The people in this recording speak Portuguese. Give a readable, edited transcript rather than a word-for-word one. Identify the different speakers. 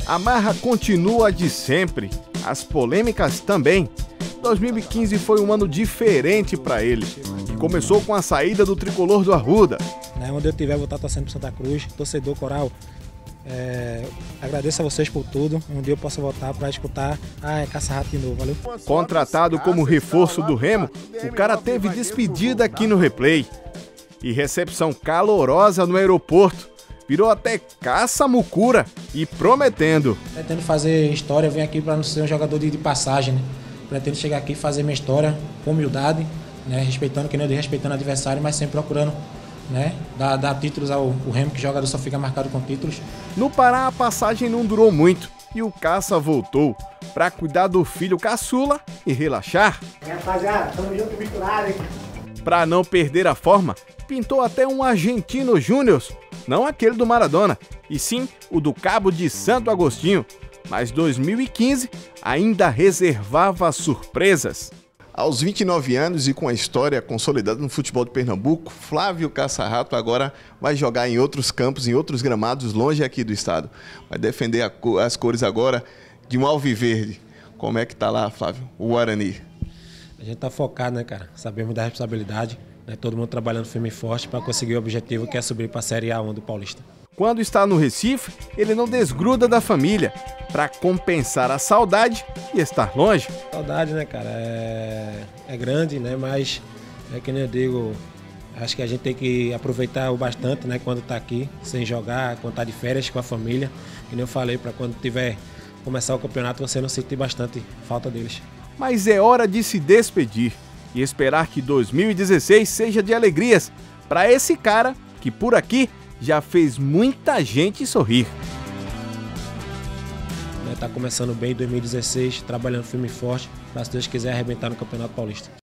Speaker 1: A marra continua de sempre, as polêmicas também. 2015 foi um ano diferente para ele, que começou com a saída do tricolor do Arruda.
Speaker 2: Onde eu estiver, vou estar torcendo para Santa Cruz, torcedor coral. Agradeço a vocês por tudo. Um dia eu posso voltar para escutar Caça-Rato de novo, valeu?
Speaker 1: Contratado como reforço do Remo, o cara teve despedida aqui no Replay. E recepção calorosa no aeroporto. Virou até caça-mucura e prometendo.
Speaker 2: Pretendo fazer história, vim aqui para não ser um jogador de passagem, né? Pretendo chegar aqui e fazer minha história com humildade, né? Respeitando, que nem eu digo, respeitando o adversário, mas sempre procurando, né, dar títulos ao Remo, que o jogador só fica marcado com títulos.
Speaker 1: No Pará, a passagem não durou muito e o Caça voltou para cuidar do filho caçula e relaxar.
Speaker 3: Rapaziada, tamo junto misturado, hein?
Speaker 1: Para não perder a forma, pintou até um Argentino Júnior, não aquele do Maradona, e sim o do Cabo de Santo Agostinho. Mas 2015 ainda reservava surpresas. Aos 29 anos e com a história consolidada no futebol de Pernambuco, Flávio Caça-Rato agora vai jogar em outros campos, em outros gramados, longe aqui do estado. Vai defender as cores agora de um alviverde. Como é que tá lá, Flávio, o Guarani?
Speaker 2: A gente tá focado, né, cara? Sabemos da responsabilidade, né? Todo mundo trabalhando firme e forte para conseguir o objetivo, que é subir para a Série A1 do Paulista.
Speaker 1: Quando está no Recife, ele não desgruda da família para compensar a saudade e estar longe.
Speaker 2: Saudade, né, cara? É grande, né? Mas é que nem eu digo, acho que a gente tem que aproveitar o bastante, né? Quando tá aqui, sem jogar, quando tá de férias com a família. Que nem eu falei, para quando tiver começar o campeonato, você não sentir bastante falta deles.
Speaker 1: Mas é hora de se despedir e esperar que 2016 seja de alegrias para esse cara que por aqui já fez muita gente sorrir.
Speaker 2: Tá começando bem 2016, trabalhando firme e forte, para se Deus quiser arrebentar no Campeonato Paulista.